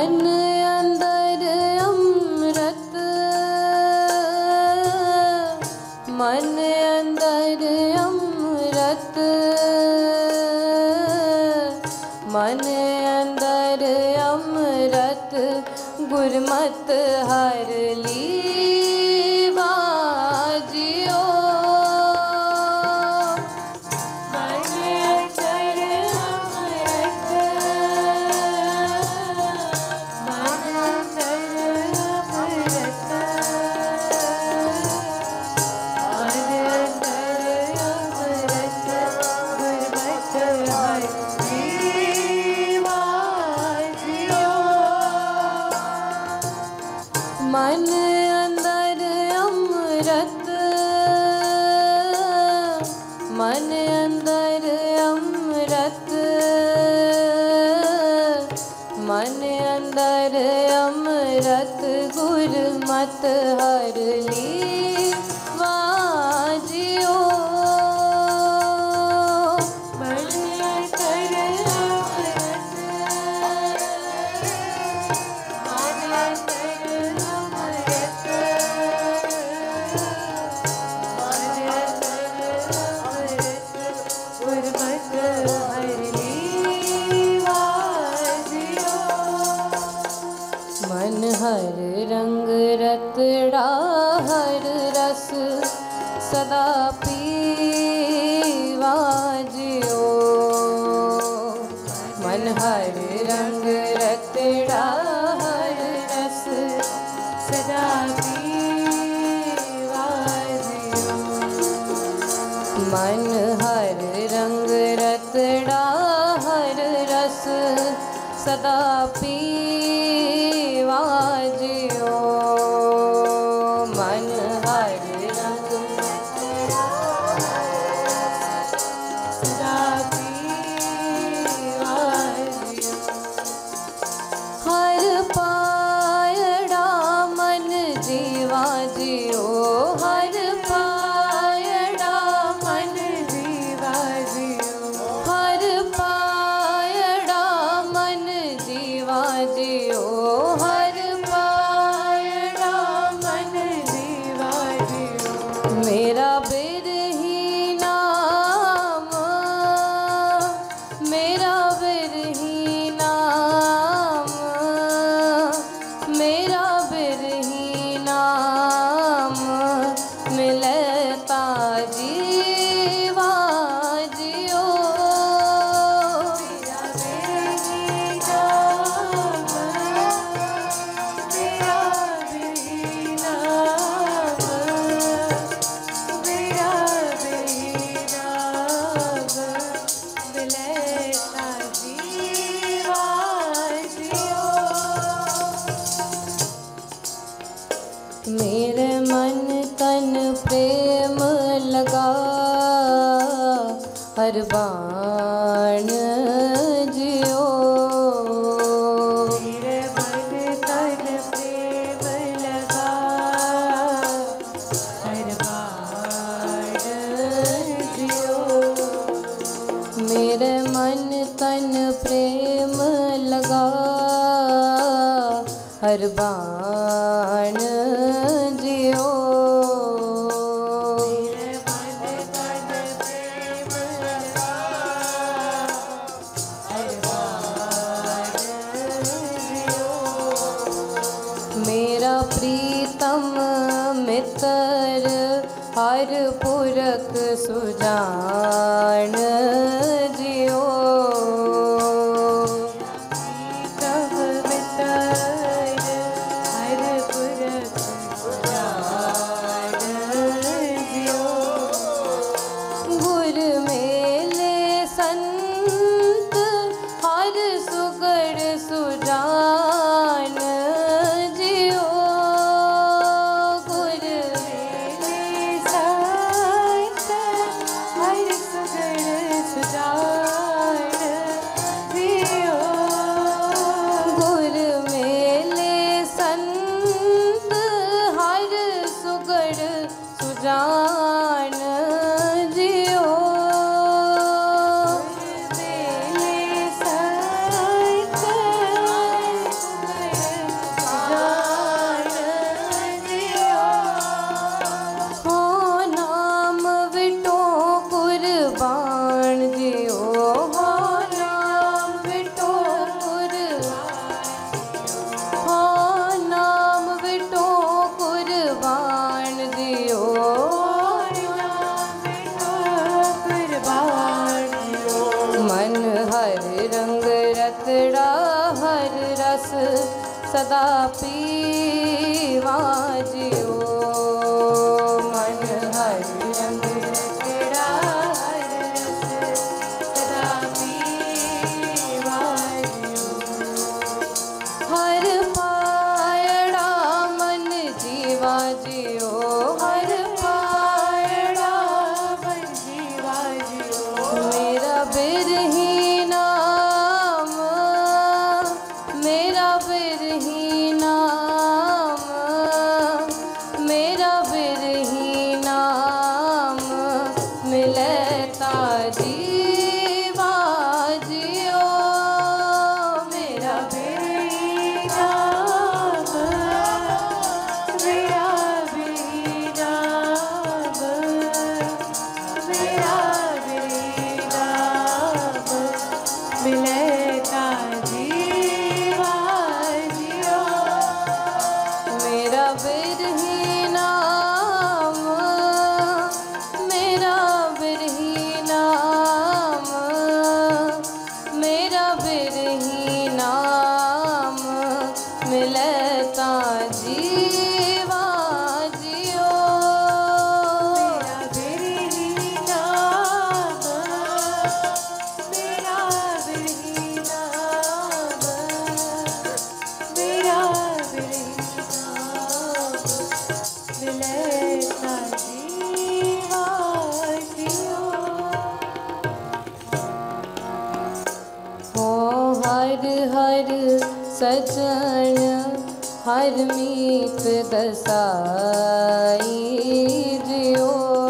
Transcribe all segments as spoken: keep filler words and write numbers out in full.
मन अंदर अमृत, मन अंदर अमृत, मन अंदर अमृत गुरमत हर लीवा जियो। मन अंदर अमृत, मन अंदर अमृत, मन अंदर अमृत गुरमत हर लीवा जियो। मन अंदर अमृत, मन अंदर मन हर रंग रतड़ा हर रस सदा पीवा जियो। मन हर रंग रतड़ा हर रस सदा पीवा जियो। मन हर रंग रतड़ा हर रस सदा पीवा जियो। मन हर रंग सदा पीवा जियो। हर पायड़ा मन जीवा जियो, हर पायड़ा मन जीवा जियो, हर पायड़ा मन जीवा जियो, हर पायड़ा मन जीवा जियो। मेरा बिरही नाम, मेरा बिरही नाम, मेरा बिरही नाम मिलता जीवा जियो। मेरा बिरही नाम, मेरा बिरही नाम, मेरा बिरही नाम मिलता जीवा जियो। मेरे मन तन प्रेम लगा हर बाण जियो। मेरे मन तन प्रेम लगा हर बाण जियो। मेरे मन तन प्रेम लगा हर बाण जियो। मेरे मन तन प्रेम लगा हर बाण जियो। मेरा प्रीतम मित्र हर पुरख सुजान जियो। प्रीतम मित्र हर पुरख सुजान जियो। गुर मेले संत हर सुगढ़ सुजान जियो। गुर मेले संत हर सुगढ़ सुजान जियो। गुर मेले संत हर सुगढ़ सुजान जियो। सदा पीवा जियो। मन हर रंग तेरा हर रस सदा पीवा जियो। हर पायड़ा मन जीवा जियो। हर पायड़ा मन जीवा जियो। मेरा बिरही नाम मेरा बिरही नाम मेरा बिरही नाम मिलता जीवा जियो। मेरा बिरही नाम मेरा बिरही नाम मेरा बिरही नाम मिलता जीवा जियो। मेरा बिरही नाम मेरा बिरही नाम मेरा बिरही नाम मिलता जीवा जियो। मेरा बिरही नाम मेरा बिरही नाम मेरा बिरही नाम मिलता जीवा जियो। हो हर हर सजन हर मीत दसाई जियो।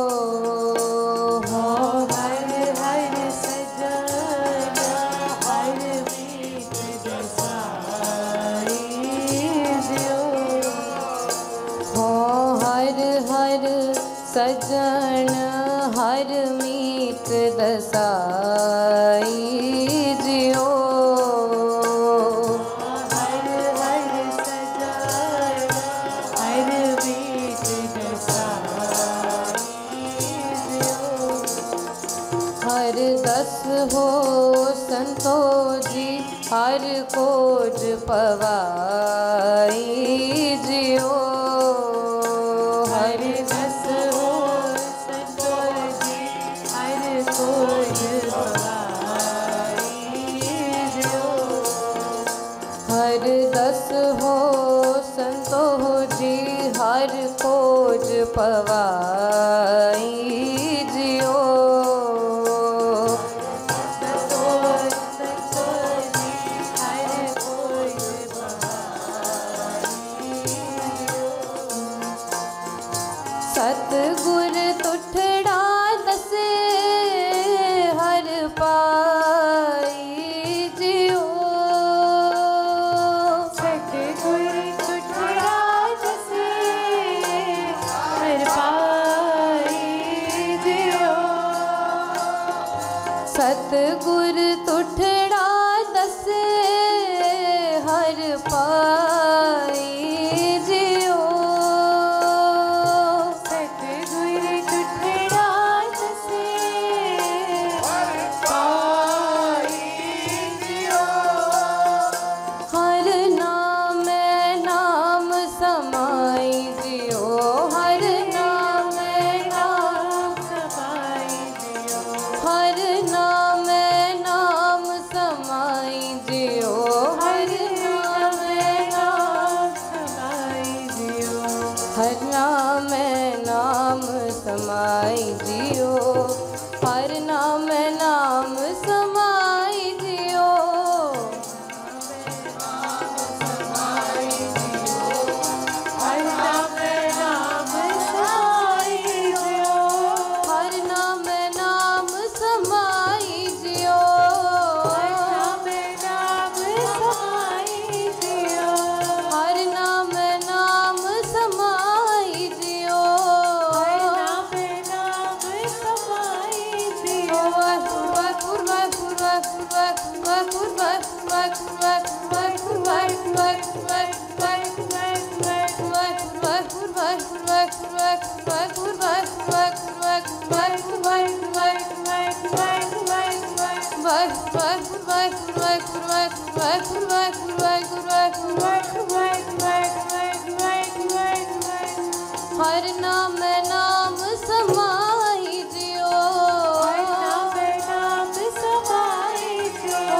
हो हर हर सजन हर मीत दसाई जियो। हो हर हर सजन हर मीत दसाई जियो। हर हर सजन हर मीत दसाई जियो। हर दस हो संतो जी हर कोट पवाई जियो। हर दस हो संतो जी हर कोट पवाई जियो। हर दस हो संतो जी हर कोट पवाई जियो। सतगुर तुठड़ा दसे हर पाई जियो। सतगुर तुठड़ा दसे हर पाई जियो। सतगुर तुठड़ा दसे हर पाई जियो। हर नाम नाम समाई जियो। हर नाम नाम समाई जियो। हर नाम नाम समाई जियो। हर नाम नाम समाई जियो। हर नाम नाम समाई जियो। हर नाम नाम समाई जियो। हर नाम नाम समाई जियो। हर नाम नाम समाई जियो, हर नाम नाम समाई जियो।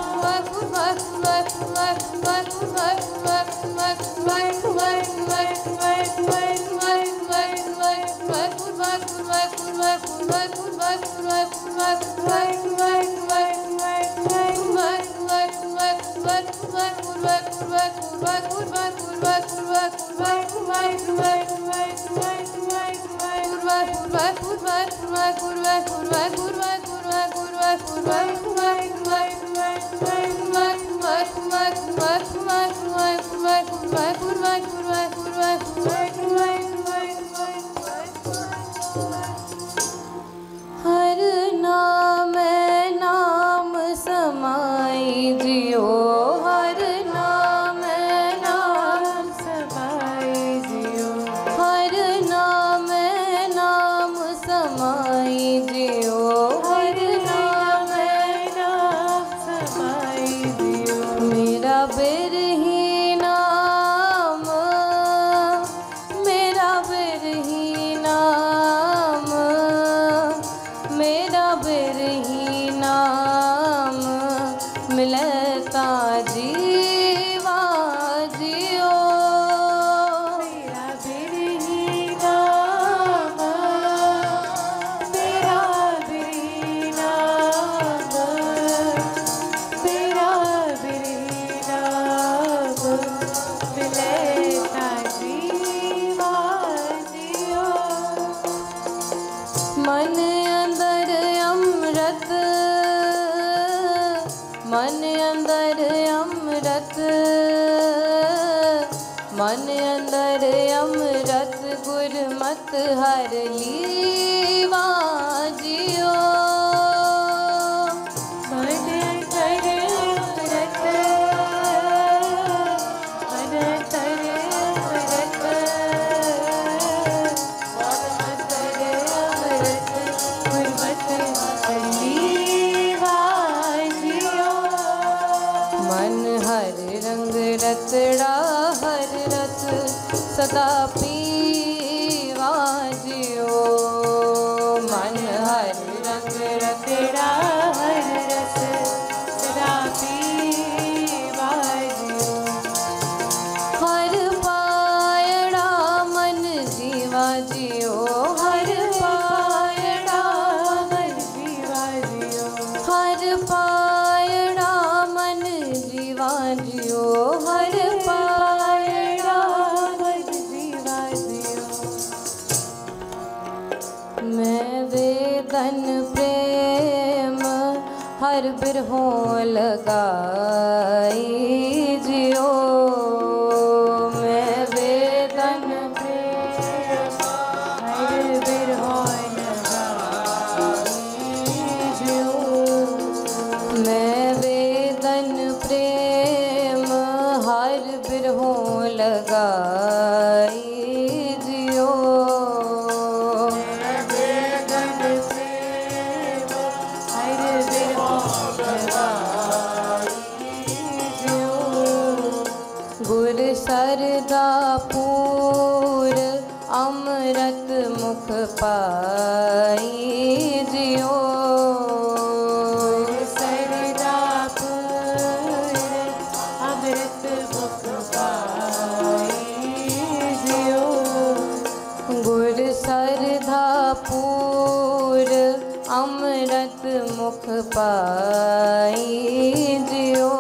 हर नाम नाम समाई जियो, हर नाम नाम समाई जियो, हर नाम नाम समाई जियो, हर नाम नाम समाई जियो। मेरा बिरही नाम, मेरा बिरही नाम, मेरा बिरही नाम मिलता जीवा जियो। मेरा बिरही नाम, मेरा बिरही नाम, मेरा बिरही नाम मिलता जीवा जियो। मन अंदर अमृत, मन अंदर अमृत, मन अंदर अमृत गुरमत हर लीवा जियो। मन अंदर अमृत, मन अंदर अमृत, मन हर रंग रतड़ा हर रस सदा पीवा जियो। मन हर रंग रतड़ा हर रस सदा पीवा जियो। हर पायड़ा मन जीवा जियो, हर पायड़ा मन जीवा जियो, हर पायड़ा मन जीवा जियो, हर पायड़ा मन जीवा जियो। मैं वेदन प्रेम हर बिरहों लगाई जियो, मैं वेदन प्रेम हर बिरहों लगाई जियो। मैं वेदन प्रेम हर बिरहों लगाई जियो। मैं वेदन प्रेम हर बिरहों लगाई जियो। गुर सरदा पूर अमृत मुख पाई जियो। सरदा पूर अमृत मुख पाई जियो। गुर सरदा पूर अमृत मुख पाई जियो।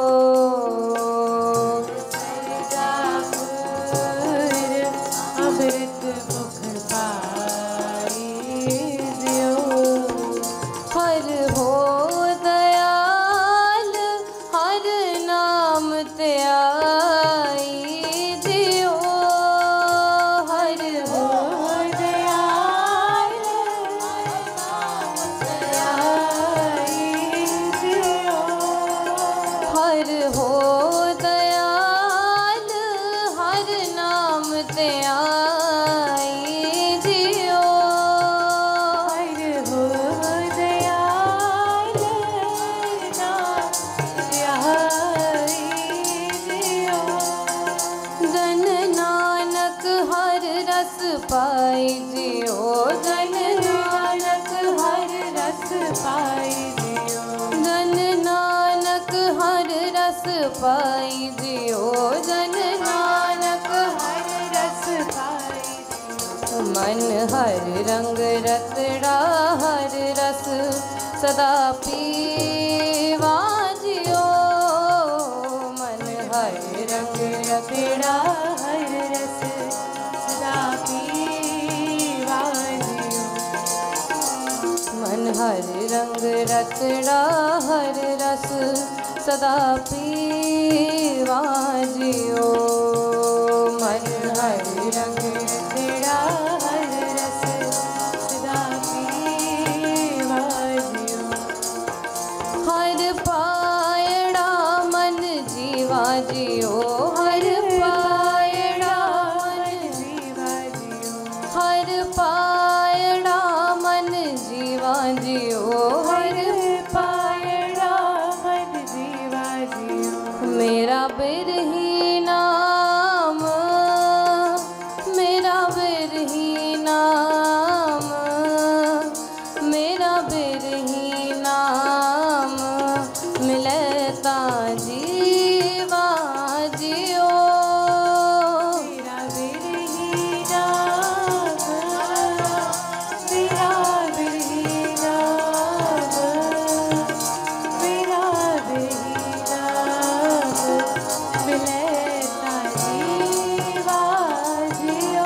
अमृत मुख पाई जियो। हर हो दयाल हर नाम त्याई जियो। हर हो दयाल हर नाम त्याई जियो। रस पाई जियो जन नानक हर रस पाई मन हर रंग रतड़ा हर रस सदा पीवा जियो मन हर रंग रतड़ा हर रस सदा पीवा जियो मन हर रंग रतड़ा हर रस सदा पीवा जियो मन हर रंग तेरा हर रस सदा पीवा जियो हर पायड़ा मन जीवा जियो हर पायड़ा मन जीवा जियो हर पायड़ा मन जीवा जियो हर पायड़ा मन जीवा जियो मेरा बिरही नाम मेरा बिरही नाम मेरा बिरही नाम मिलता जीवा जियो मेरा बिरही नाम मेरा बिरही नाम मेरा बिरही नाम मिलता जीवा जियो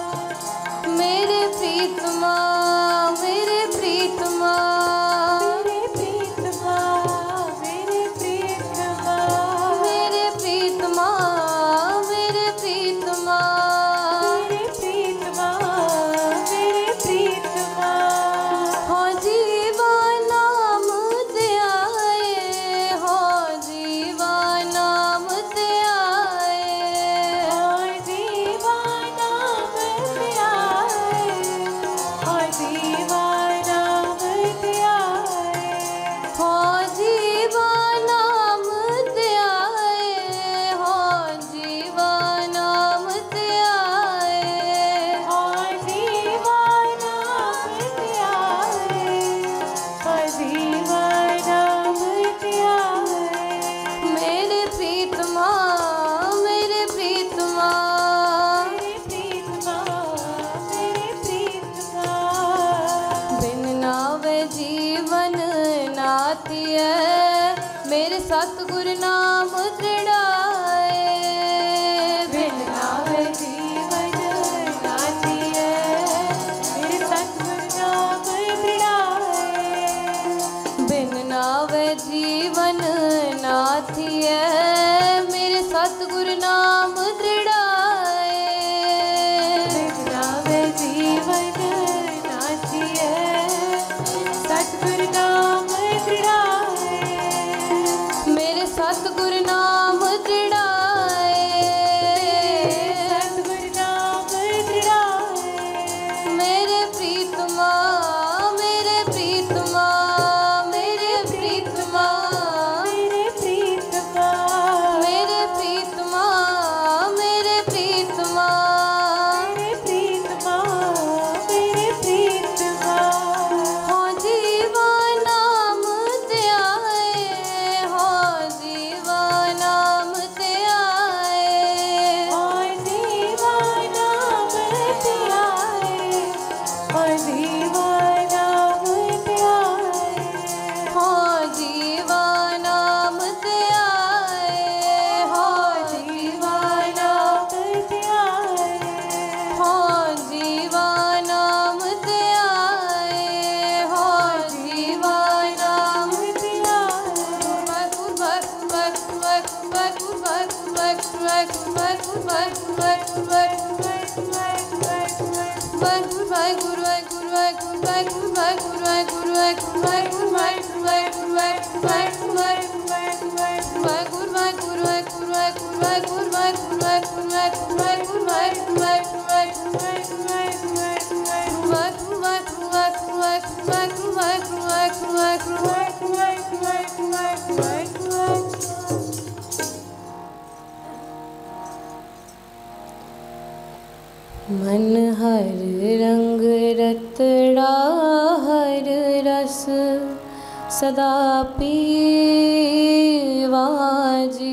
मेरे प्रीतमा मेरे प्रीतमा मेरे प्रीतमा मेरे प्रीतमा मेरे प्रीतमा मेरे प्रीतमा मेरे प्रीतमा मेरे प्रीतमा हो जीवा नाम ते आए हो जीवा नाम ते आए और जीवा नाम ते आए और जीवा नाम ते आए हो जीवा नाम ते आए हो जीवा नाम ते आए और जीवा नाम ते आए और जीवा नाम ते आए मेरे प्रीतमा मेरे प्रीतमा मेरे प्रीतमा मेरे प्रीतमा बिन नावे जीवन नातिय मेरे सतगुरु नाम दृढ़ाए बिन नावे जीवन नाती है मेरे सतगुरु नाम दृढ़ाए बिन नावे जीवन नाथिय मेरे सतगुरु नाम दृढ़ाए बिन नावे जीवन नाती है सतगुरु नाम दृढ़ाए मेरे सतगुरु नाम दृढ़ाए सतगुरु नाम दृढ़ाए मेरे प्रीतमा मेरे प्रीतमा मेरे प्रीतमा मेरे प्रीतमा मेरे प्रीतमा मेरे प्रीतमा मेरे प्रीतमा मेरे प्रीतमा हो जीवा नाम ते आए हो जीवा नाम ते आए और जीवा नाम ते आए और जीवा नाम ते आए हो जीवा नाम ते आए हो जीवा नाम ते आए हो जीवा नाम ते आए हो जीवा नाम ते मन हर रंग रतड़ा हर रस सदा पीवा जी